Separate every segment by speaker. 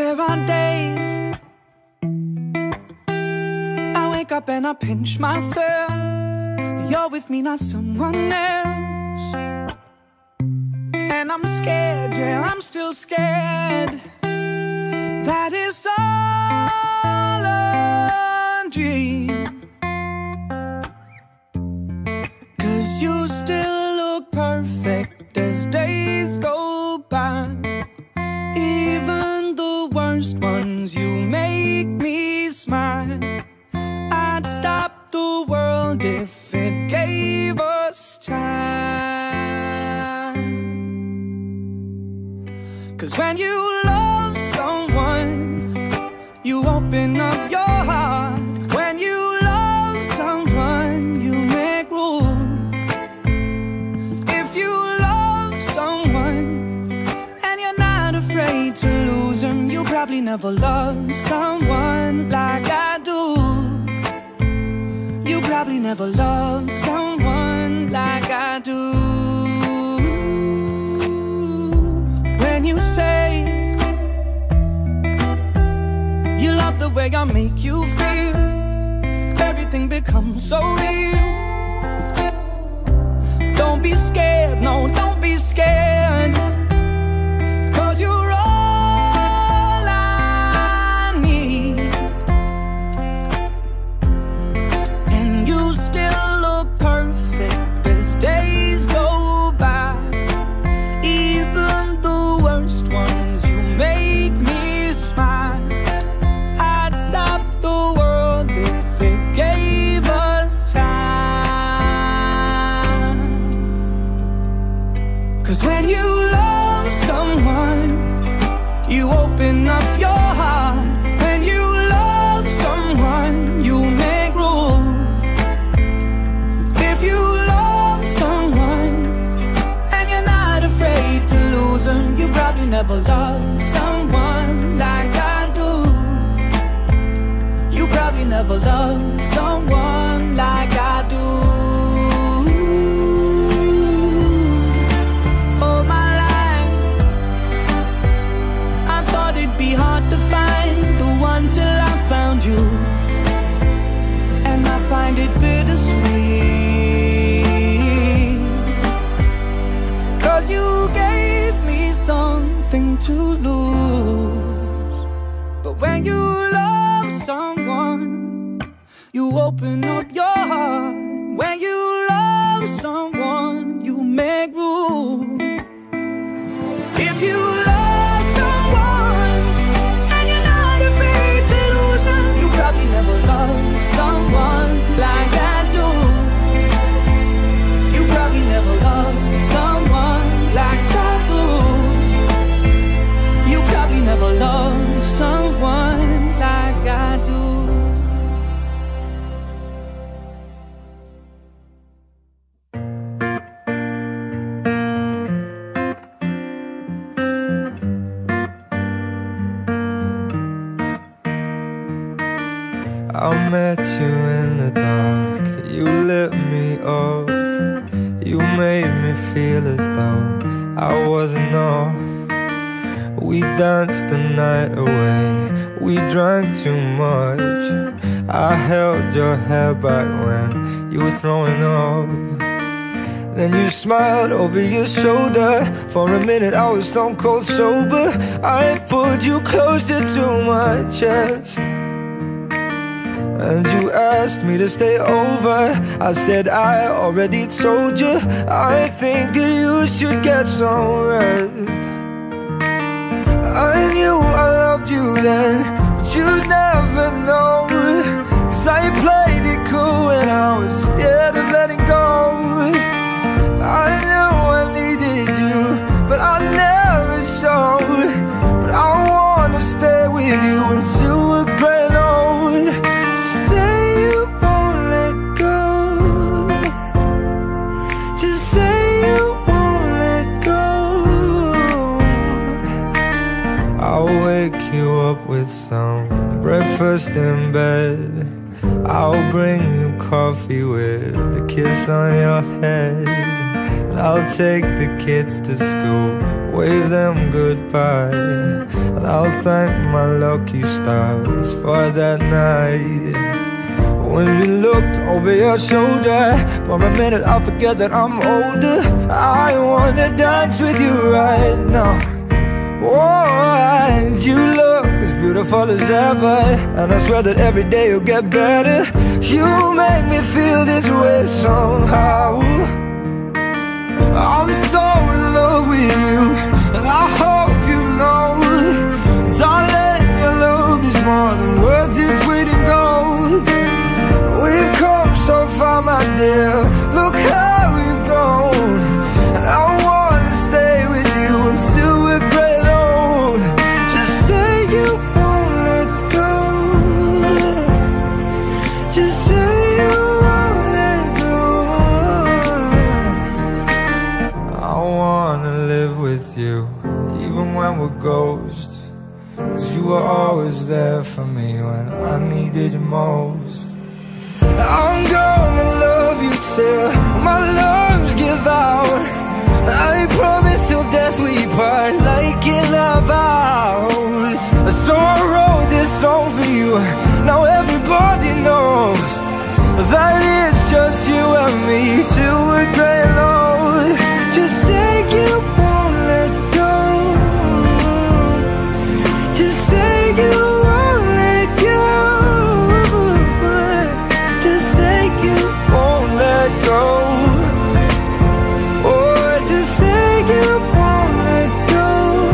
Speaker 1: There are days I wake up and I pinch myself. You're with me, not someone else. And I'm scared, yeah, I'm still scared. That is all a dream. 'Cause you still look perfect as days go by. Even the worst ones, you make me smile. I'd stop the world if it gave us time. 'Cause when you love someone, you open up your heart. When you love someone, you make room. If you love someone and you're not afraid to lose them, you probably never loved someone like I do. You probably never loved someone like I do. When you say you love the way I make you feel, everything becomes so real. Don't be scared, no, don't be scared. 'Cause you're all I need. And you still look perfect as days go by. Even the worst ones, you make me smile. I'd stop the world if it gave us time. 'Cause when you love someone, you open up your heart. When you love someone, you make room. If you love someone and you're not afraid to lose them, you probably never loved someone like I do. You probably never loved someone like I do. All my life I thought it'd be hard to find the one till I found you. And I find it bittersweet. 'Cause you gave me something to lose. But when you love someone, you open up your heart. When you love someone, you make room. If you love someone and you're not afraid to lose them, you probably never loved someone like I do. You probably never loved someone like I do. You probably never loved someone like I do.
Speaker 2: I met you in the dark, you lit me up. You made me feel as though I wasn't off. We danced the night away, we drank too much. I held your hair back when you were throwing up. Then you smiled over your shoulder. For a minute I was stone cold sober. I pulled you closer to my chest, and you asked me to stay over. I said I already told you. I think that you should get some rest. I knew I loved you then, but you'd never know. 'Cause I played it cool and I was scared of letting go. I knew I needed you, but I never showed. But I wanna stay with you until we're grown old. Say you won't let go. Just say you won't let go. I'll wake you up with some breakfast in bed. I'll bring you coffee with a kiss on your head. And I'll take the kids to school, wave them goodbye. And I'll thank my lucky stars for that night when you looked over your shoulder. For a minute I forget that I'm older. I wanna dance with you right now. Oh, and you look as beautiful as ever, and I swear that every day you'll get better. You make me feel this way somehow. I'm so in love with you, and I hope you know, darling, your love is more than worth its weight in gold. We've come so far, my dear, look how we've grown. And I wanna stay with you until we're great and old. Just say you won't let go. Just say you won't let go. I wanna live with you, even when we're ghosts, 'cause you were always there for me when I needed you most. I'm gonna love you till my lungs give out. I promise till death we part, like in our vows. So I wrote this song for you, now everybody knows that it's just you and me till we're gray and old. Just say you won't let go. Just say you won't let go. Just say you won't let go. Oh, just say you won't let go.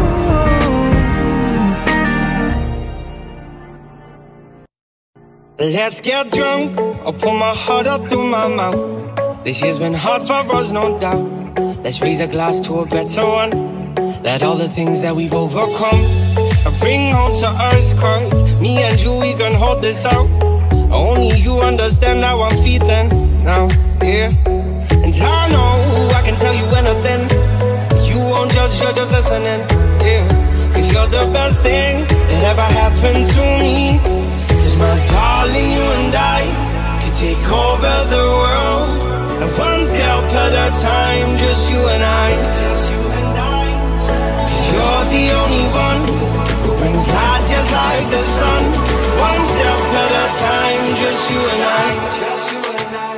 Speaker 3: Let's get drunk, I'll pour my heart up through my mouth. This year's been hard for us, no doubt. Let's raise a glass to a better one. Let all the things that we've overcome bring home to us, 'cause me and you, we can hold this out. Only you understand how I'm feeling now, yeah. And I know I can tell you anything. You won't judge, you're just listening, yeah. 'Cause you're the best thing that ever happened to me. 'Cause my darling, you and I could take over the world, and one step at a time, just you and I. Just you and I. 'Cause you're the only one who brings light just like the sun. One step at a time, just you and I. Just you and I.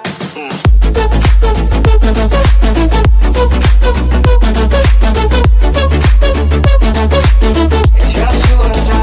Speaker 3: Just you and I.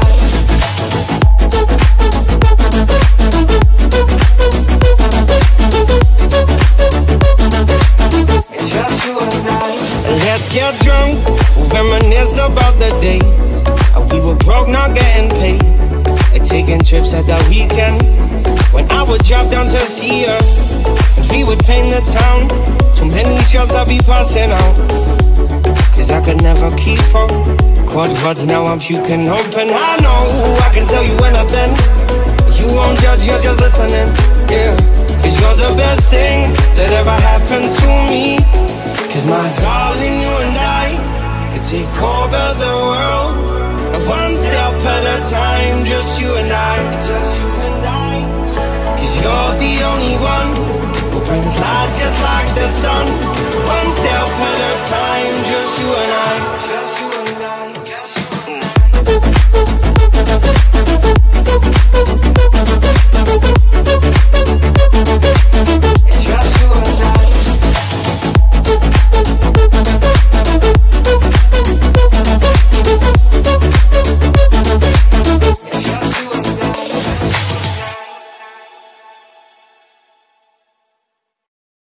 Speaker 3: Just you and I. Let's get drunk, we'll reminisce about the days we were broke, not getting paid, like taking trips at the weekend, when I would drop down to see her, and we would paint the town. Too many shots I'll be passing out, 'cause I could never keep up. Quad words, now I'm puking open. I know I can tell you anything. You won't judge, you're just listening, yeah. 'Cause you're the best thing that ever happened to me. 'Cause my darling, you and I could take over the world, and one step at a time, just you and I. Just you and I. 'Cause you're the only one who brings light just like the sun. One step at a time, just you and I.